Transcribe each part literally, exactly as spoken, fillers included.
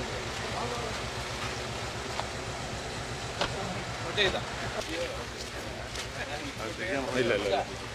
ഇല്ല ഇല്ല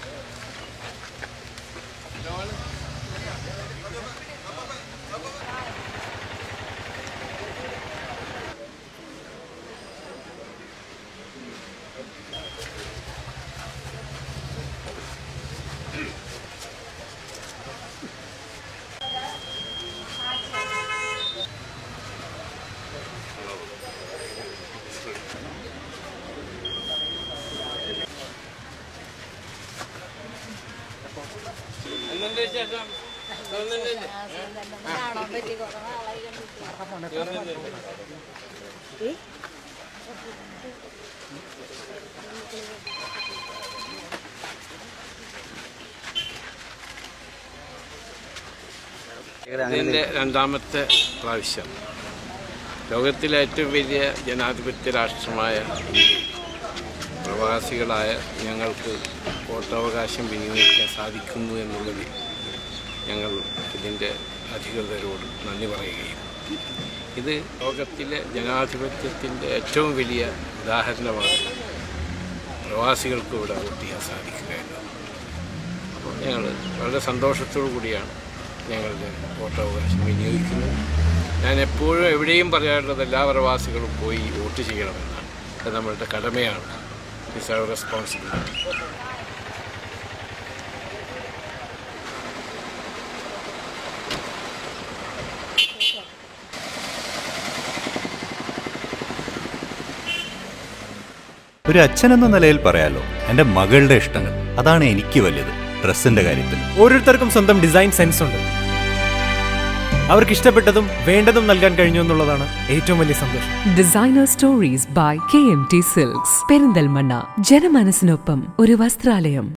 ഇതിൻ്റെ രണ്ടാമത്തെ പ്രാവശ്യം ലോകത്തിലെ ഏറ്റവും വലിയ ജനാധിപത്യ രാഷ്ട്രമായ പ്രവാസികളായ ഞങ്ങൾക്ക് വോട്ടവകാശം വിനിയോഗിക്കാൻ സാധിക്കുന്നു എന്നുള്ളത് ഞങ്ങൾ ഇതിൻ്റെ അധികൃതരോട് നന്ദി പറയുകയും ഇത് ലോകത്തിലെ ജനാധിപത്യത്തിൻ്റെ ഏറ്റവും വലിയ ഉദാഹരണമാണ് പ്രവാസികൾക്ക് ഇവിടെ വോട്ട് ചെയ്യാൻ സാധിക്കുക എന്നത്. അപ്പോൾ ഞങ്ങൾ വളരെ സന്തോഷത്തോടു കൂടിയാണ് ഞങ്ങളുടെ വോട്ടവകാശം വിനിയോഗിക്കുന്നത്. ഞാൻ എപ്പോഴും എവിടെയും പറയാറുള്ളത് എല്ലാ പ്രവാസികളും പോയി വോട്ട് ചെയ്യണമെന്നാണ്. അത് നമ്മളുടെ കടമയാണ്. It's our responsibility. ഒരു അച്ഛൻ എന്ന നിലയിൽ പറയാലോ, എൻ്റെ മകളുടെ ഇഷ്ടങ്ങൾ അതാണ് എനിക്ക് വലുത്. ഡ്രസ്സിന്റെ കാര്യത്തിൽ ഓരോരുത്തർക്കും സ്വന്തം ഡിസൈൻ സെൻസ് ഉണ്ട്. അവർക്ക് ഇഷ്ടപ്പെട്ടതും വേണ്ടതും നൽകാൻ കഴിഞ്ഞു എന്നുള്ളതാണ് ഏറ്റവും വലിയ സന്തോഷം. Designer stories by K M T silks, Perinthalmanna. ജനമനസ്സിനൊപ്പം ഒരു വസ്ത്രാലയം.